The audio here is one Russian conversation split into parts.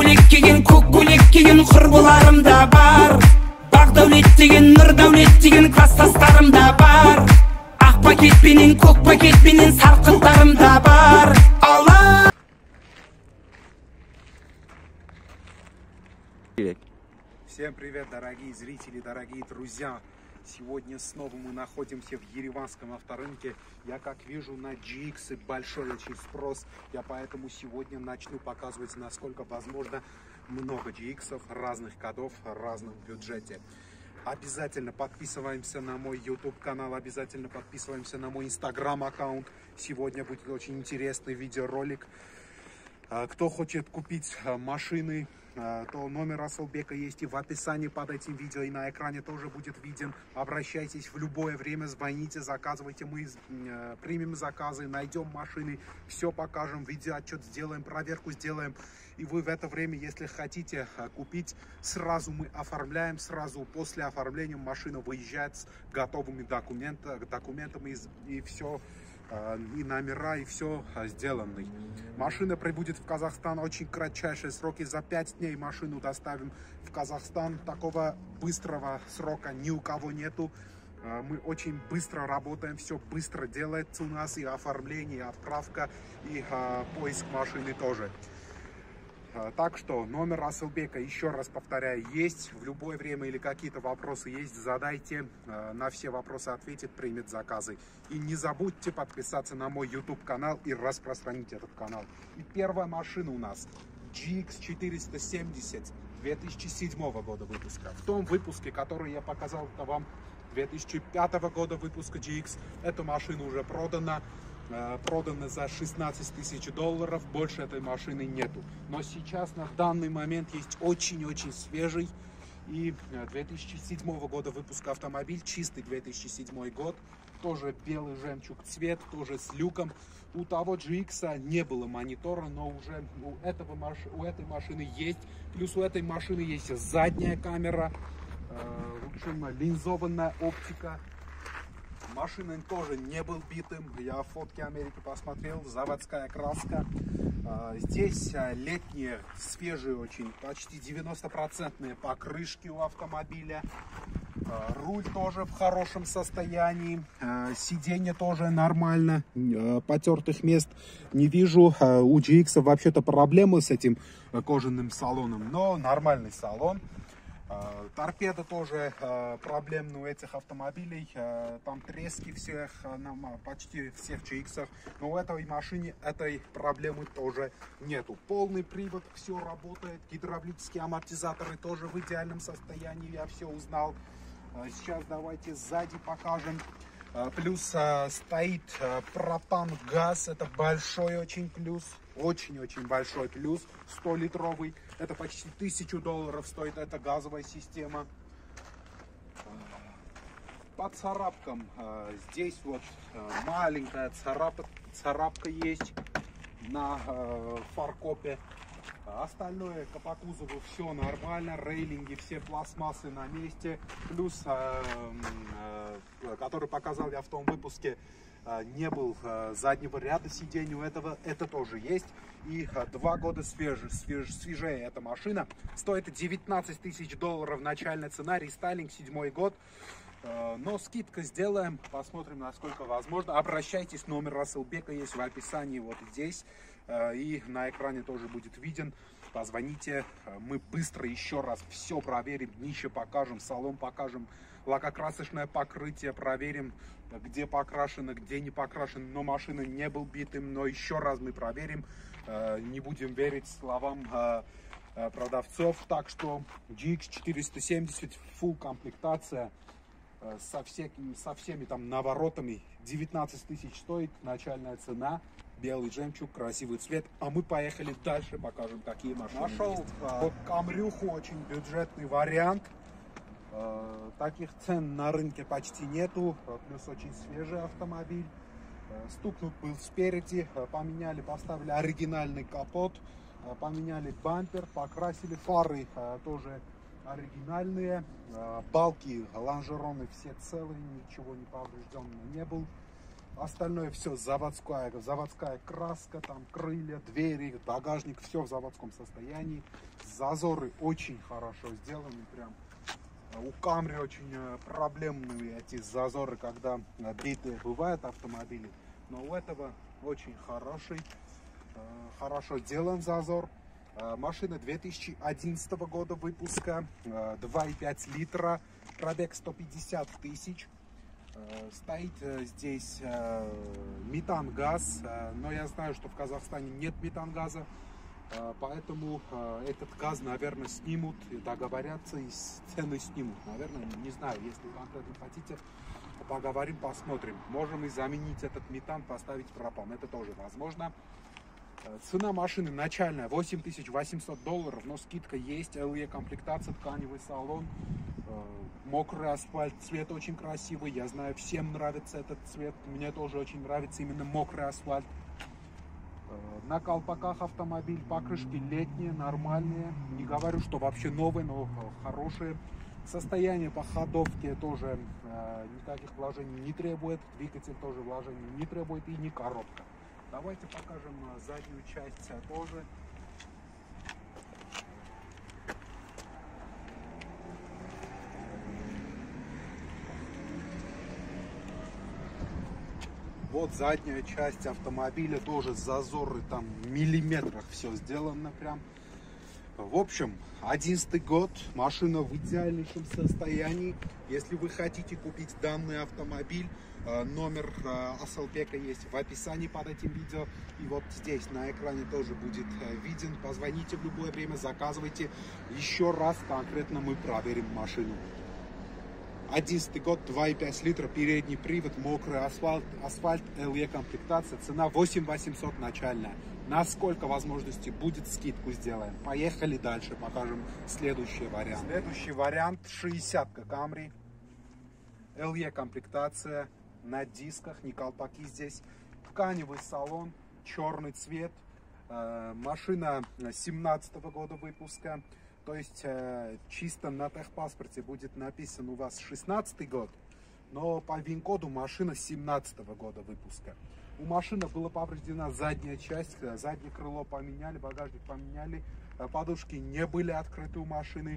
көйлек киген, көк көйлек киген құрбыларым да бар. Бақ дәулет деген, нұр дәулет деген класстастарым да бар. Ақ пакетпенен, көк пакетпенен сарқыттарым да бар. Алла! Всем привет, дорогие зрители, дорогие друзья! Сегодня снова мы находимся в ереванском авторынке. Я как вижу на GX большой очень спрос. Я поэтому сегодня начну показывать, насколько возможно, много GX разных кодов, разных бюджете. Обязательно подписываемся на мой YouTube канал, обязательно подписываемся на мой Instagram аккаунт. Сегодня будет очень интересный видеоролик. Кто хочет купить машины, то номер Асылбека есть и в описании под этим видео, и на экране тоже будет виден. Обращайтесь в любое время, звоните, заказывайте, мы примем заказы, найдем машины, все покажем, видеоотчет сделаем, проверку сделаем. И вы в это время, если хотите купить, сразу мы оформляем, сразу после оформления машина выезжает с готовыми документами и все. И номера, и все сделанный. Машина прибудет в Казахстан очень кратчайшие сроки. За 5 дней машину доставим в Казахстан. Такого быстрого срока ни у кого нету. Мы очень быстро работаем, все быстро делается у нас. И оформление, и отправка, и поиск машины тоже. Так что номер Асылбека, еще раз повторяю, есть в любое время или какие-то вопросы есть, задайте, на все вопросы ответит, примет заказы. И не забудьте подписаться на мой YouTube канал и распространить этот канал. И первая машина у нас GX 470 2007 года выпуска. В том выпуске, который я показал вам, 2005 года выпуска GX, эта машина уже продана за 16 тысяч долларов, больше этой машины нету. Но сейчас на данный момент есть очень-очень свежий и 2007 года выпуска автомобиль, чистый 2007 год, тоже белый жемчуг цвет, тоже с люком. У того GX не было монитора, но уже у этой машины есть. Плюс у этой машины есть задняя камера, линзованная оптика. Машина тоже не был битым, я фотки Америки посмотрел, заводская краска. Здесь летние, свежие очень, почти 90% покрышки у автомобиля. Руль тоже в хорошем состоянии, сиденье тоже нормально, потертых мест не вижу. У GX вообще-то проблемы с этим кожаным салоном, но нормальный салон. Торпеда тоже проблемная у этих автомобилей, там трески всех, почти всех GX, но у этой машины этой проблемы тоже нету. Полный привод, все работает, гидравлические амортизаторы тоже в идеальном состоянии, я все узнал. Сейчас давайте сзади покажем. Плюс стоит пропан-газ, это большой очень плюс, очень-очень большой плюс, 100-литровый, это почти 1000 долларов стоит эта газовая система. По царапкам, здесь вот маленькая царапка есть на фаркопе. Остальное по кузову все нормально, рейлинги все пластмассы на месте, плюс, который показал я в том выпуске, не был заднего ряда сидений, у этого это тоже есть. И 2 года свежее эта машина, стоит 19 тысяч долларов начальная цена, рестайлинг 7 год. Но скидка сделаем, посмотрим, насколько возможно. Обращайтесь, номер Асылбека есть в описании вот здесь. И на экране тоже будет виден. Позвоните, мы быстро еще раз все проверим, днище покажем, салон покажем, лакокрасочное покрытие проверим, где покрашено, где не покрашено. Но машина не был битым, но еще раз мы проверим. Не будем верить словам продавцов. Так что GX 470, full комплектация. Со всеми там наворотами, 19 тысяч стоит начальная цена, белый жемчуг, красивый цвет. А мы поехали дальше, покажем, какие машины. Нашел Камрюху, очень бюджетный вариант. Таких цен на рынке почти нету, плюс очень свежий автомобиль. Стукнут был спереди, поменяли, поставили оригинальный капот, поменяли бампер, покрасили фары тоже оригинальные, балки, лонжероны все целые, ничего не поврежденного не был. Остальное все заводская краска, там крылья, двери, багажник, все в заводском состоянии. Зазоры очень хорошо сделаны, прям. У Камри очень проблемные эти зазоры, когда битые бывают автомобили. Но у этого очень хорошо сделан зазор. Машина 2011 года выпуска, 2,5 литра, пробег 150 тысяч. Стоит здесь метан-газ, но я знаю, что в Казахстане нет метан-газа. Поэтому этот газ, наверное, снимут, и договорятся, и цены снимут. Наверное, не знаю, если вы конкретно хотите, поговорим, посмотрим. Можем и заменить этот метан, поставить пропан. Это тоже возможно. Цена машины начальная $8800, но скидка есть. LE комплектация, тканевый салон, мокрый асфальт, цвет очень красивый. Я знаю, всем нравится этот цвет. Мне тоже очень нравится именно мокрый асфальт. На колпаках автомобиль, покрышки летние, нормальные. Не говорю, что вообще новые, но хорошие. Состояние по ходовке тоже никаких вложений не требует. Двигатель тоже вложений не требует, и не коробка. Давайте покажем заднюю часть тоже. Вот задняя часть автомобиля, тоже зазоры там в миллиметрах все сделано прям. В общем, 11 год, машина в идеальнейшем состоянии. Если вы хотите купить данный автомобиль, номер Асылбека есть в описании под этим видео. И вот здесь на экране тоже будет виден. Позвоните в любое время, заказывайте. Еще раз конкретно мы проверим машину. 11 год, 2,5 литра, передний привод, мокрый асфальт, LE комплектация, цена 8800 начальная. Насколько возможностей будет, скидку сделаем. Поехали дальше, покажем следующий вариант. Следующий вариант 60-ка Камри, LE комплектация, на дисках, не колпаки здесь, тканевый салон, черный цвет, машина 17 года выпуска. То есть чисто на техпаспорте будет написан у вас 16 год, но по ВИН-коду машина 17 года выпуска. У машины была повреждена задняя часть, заднее крыло поменяли, багажник поменяли, подушки не были открыты у машины.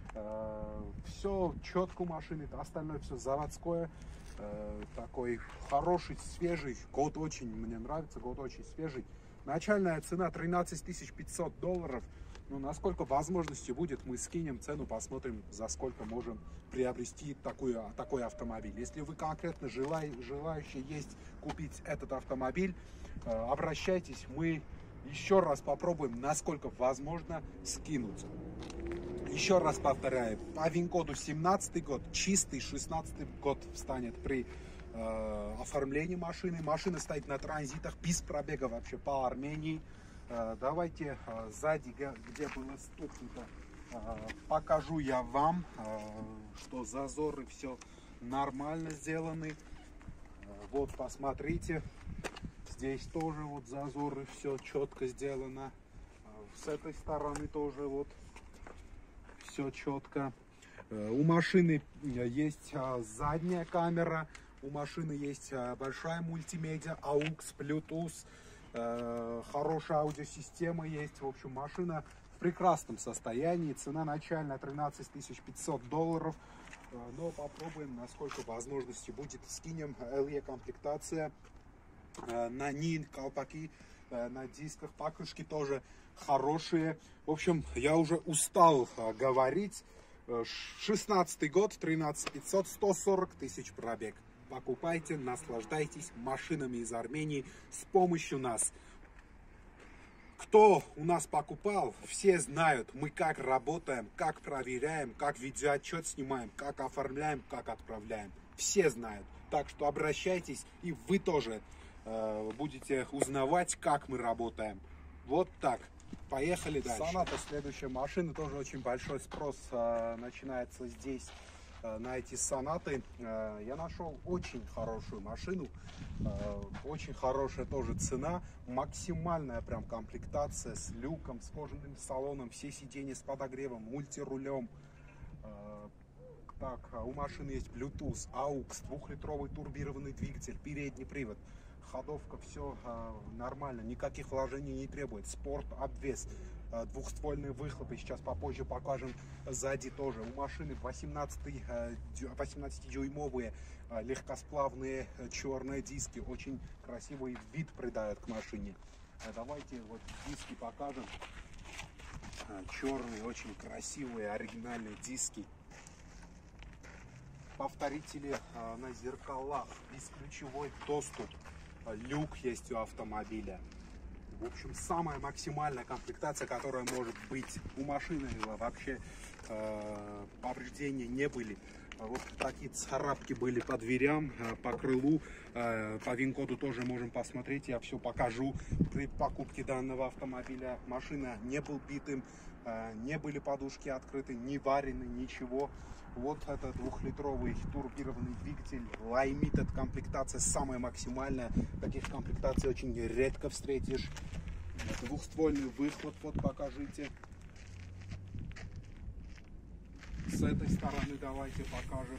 Все четко у машины, остальное все заводское. Такой хороший, свежий, год очень мне нравится, год очень свежий. Начальная цена $13500. Ну, насколько возможности будет, мы скинем цену, посмотрим, за сколько можем приобрести такой автомобиль. Если вы конкретно желающие есть купить этот автомобиль, обращайтесь, мы еще раз попробуем, насколько возможно, скинуть. Еще раз повторяю, по ВИН-коду 17 год, чистый 16 год встанет при оформлении машины. Машина стоит на транзитах, без пробега вообще по Армении. Давайте сзади, где было стукнуто, покажу я вам, что зазоры все нормально сделаны. Вот посмотрите, здесь тоже вот зазоры, все четко сделано. С этой стороны тоже вот все четко. У машины есть задняя камера, у машины есть большая мультимедиа, AUX, Bluetooth. Хорошая аудиосистема есть. В общем, машина в прекрасном состоянии. Цена начальная $13500. Но попробуем, насколько возможности будет. Скинем. LE комплектация. На ней колпаки, на дисках, покрышки тоже хорошие. В общем, я уже устал говорить. 16 год, 13500, 140 тысяч пробег. Покупайте, наслаждайтесь машинами из Армении с помощью нас. Кто у нас покупал, все знают, мы как работаем, как проверяем, как видеоотчет снимаем, как оформляем, как отправляем. Все знают. Так что обращайтесь, и вы тоже будете узнавать, как мы работаем. Вот так. Поехали дальше. Соната, следующая машина, тоже очень большой спрос начинается здесь. На эти сонаты. Я нашел очень хорошую машину, очень хорошая тоже цена, максимальная прям комплектация с люком, с кожаным салоном, все сиденья с подогревом, мультирулем. Так, у машины есть Bluetooth, AUX, 2-литровый турбированный двигатель, передний привод. Ходовка, все нормально, никаких вложений не требует. Спорт, обвес, двухствольные выхлопы, сейчас попозже покажем сзади тоже. У машины 18-дюймовые легкосплавные черные диски, очень красивый вид придают к машине. Давайте вот диски покажем. Черные, очень красивые, оригинальные диски. Повторители на зеркалах, бесключевой доступ, люк есть у автомобиля. В общем, самая максимальная комплектация, которая может быть. У машины вообще повреждения не были. Вот такие царапки были по дверям, по крылу, по ВИН-коду тоже можем посмотреть, я все покажу. При покупке данного автомобиля машина не был битым, не были подушки открыты, не варены, ничего. Вот это 2-литровый турбированный двигатель, Limited комплектация, самая максимальная. Таких комплектаций очень редко встретишь. Двухствольный выхлоп, вот покажите. С этой стороны давайте покажем.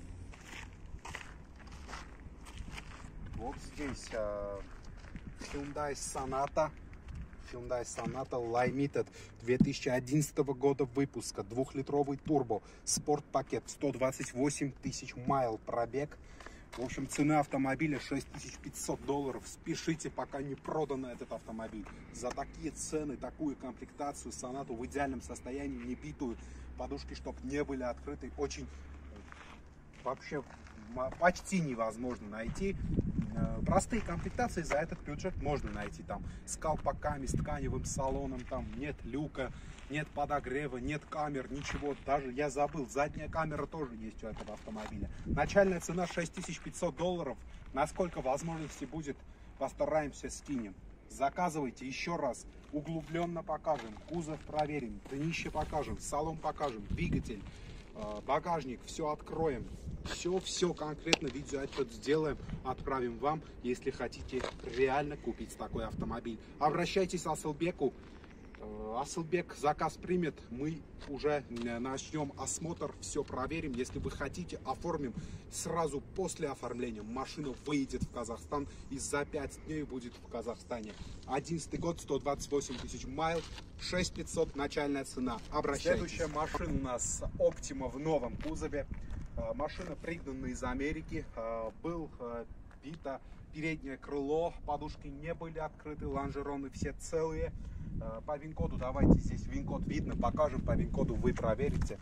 Вот здесь Hyundai Sonata. Hyundai Sonata Limited 2011 года выпуска. 2-литровый турбо. Спорт-пакет. 128 тысяч майл пробег. В общем, цена автомобиля $6500. Спешите, пока не продан этот автомобиль. За такие цены, такую комплектацию, Сонату в идеальном состоянии, не битую, подушки, чтобы не были открыты, очень вообще почти невозможно найти. Простые комплектации за этот бюджет можно найти. Там с колпаками, с тканевым салоном, там нет люка, нет подогрева, нет камер, ничего. Даже я забыл, задняя камера тоже есть у этого автомобиля. Начальная цена $6500. Насколько возможности будет, постараемся скинем. Заказывайте, еще раз углубленно покажем, кузов проверим, днище покажем, салон покажем, двигатель, багажник, все откроем. Все конкретно, видеоотчет сделаем, отправим вам, если хотите реально купить такой автомобиль. Обращайтесь к Асылбеку. Асылбек заказ примет, мы уже начнем осмотр, все проверим. Если вы хотите, оформим. Сразу после оформления машина выйдет в Казахстан и за 5 дней будет в Казахстане. 11 год, 128 тысяч майл, 6500 начальная цена. Обращайтесь. Следующая машина у нас Optima в новом кузове. Машина пригнана из Америки. Был бито переднее крыло, подушки не были открыты, лонжероны все целые. По ВИН-коду, давайте здесь ВИН-код видно, покажем по ВИН-коду, вы проверите.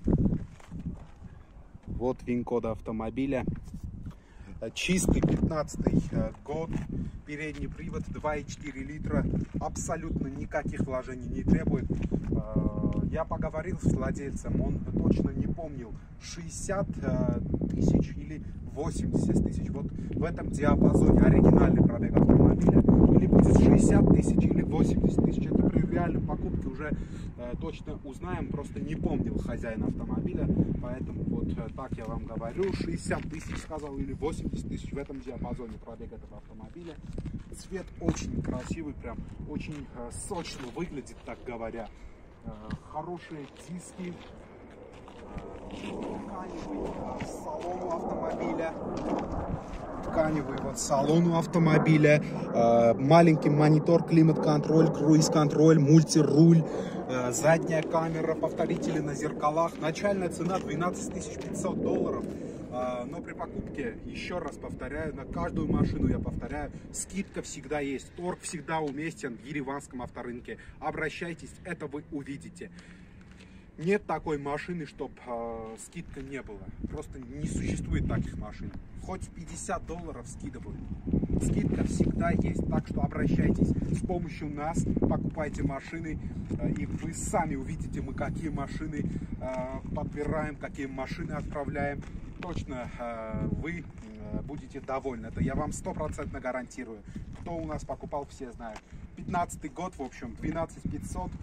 Вот ВИН-код автомобиля. Чистый 15 год, передний привод, 2,4 литра, абсолютно никаких вложений не требует. Я поговорил с владельцем, он точно не помнил, 60 тысяч или 80 тысяч. Вот в этом диапазоне оригинальный пробег автомобиля. Или будет 60 тысяч, или 80 тысяч. Это при реальной покупке уже точно узнаем. Просто не помнил хозяин автомобиля. Поэтому вот так я вам говорю. 60 тысяч сказал, или 80 тысяч. В этом диапазоне пробег этого автомобиля. Цвет очень красивый, прям очень сочно выглядит, так говоря. Хорошие диски. Тканевый салон у автомобиля. Тканевый вот салон у автомобиля. Маленький монитор, климат-контроль, круиз-контроль, мультируль. Задняя камера, повторители на зеркалах. Начальная цена $12500. Но при покупке, еще раз повторяю, на каждую машину я повторяю, скидка всегда есть, торг всегда уместен в ереванском авторынке. Обращайтесь, это вы увидите. Нет такой машины, чтобы скидка не было. Просто не существует таких машин. Хоть $50 скидывают. Скидка всегда есть. Так что обращайтесь. С помощью нас покупайте машины. И вы сами увидите, мы какие машины подбираем, какие машины отправляем. Точно вы будете довольны. Это я вам 100% гарантирую. Кто у нас покупал, все знают. 15 год, в общем, 12500.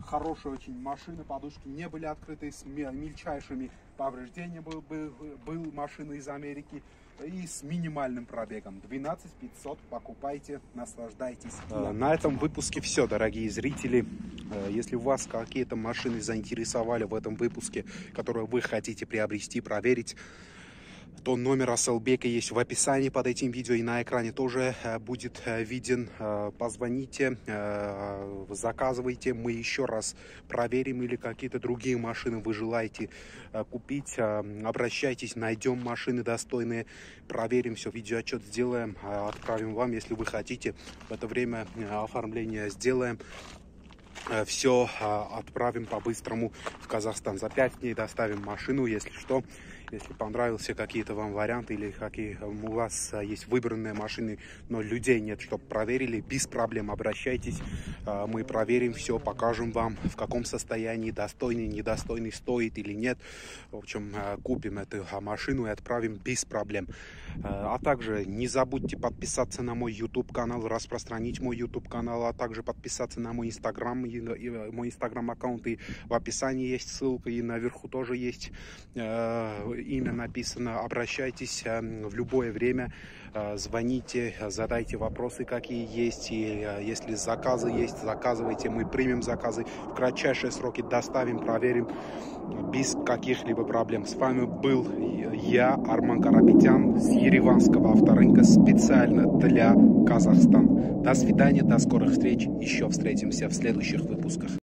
Хорошая очень машина, подушки не были открыты, с мельчайшими повреждениями был машина из Америки и с минимальным пробегом. 12 500, покупайте, наслаждайтесь. На этом выпуске все, дорогие зрители. Если вас какие-то машины заинтересовали в этом выпуске, которые вы хотите приобрести, проверить, то номер Асылбека есть в описании под этим видео, и на экране тоже будет виден. Позвоните, заказывайте, мы еще раз проверим, или какие-то другие машины вы желаете купить. Обращайтесь, найдем машины достойные, проверим все, видеоотчет сделаем, отправим вам, если вы хотите. В это время оформление сделаем. Все отправим по-быстрому в Казахстан. За 5 дней доставим машину, если что. Если понравился какие-то вам варианты, или какие у вас есть выбранные машины, но людей нет, чтобы проверили, без проблем обращайтесь. Мы проверим все, покажем вам, в каком состоянии, достойный, недостойный, стоит или нет. В общем, купим эту машину и отправим без проблем. А также не забудьте подписаться на мой YouTube канал, распространить мой YouTube канал, а также подписаться на мой Instagram, мой Instagram аккаунт, и в описании есть ссылка, и наверху тоже есть имя написано. Обращайтесь в любое время, звоните, задайте вопросы, какие есть, и если заказы есть, заказывайте, мы примем заказы в кратчайшие сроки, доставим, проверим без каких-либо проблем. С вами был я, Арман Карапетян, с Ереванского авторынка, специально для Казахстана. До свидания, до скорых встреч, еще встретимся в следующих выпусках.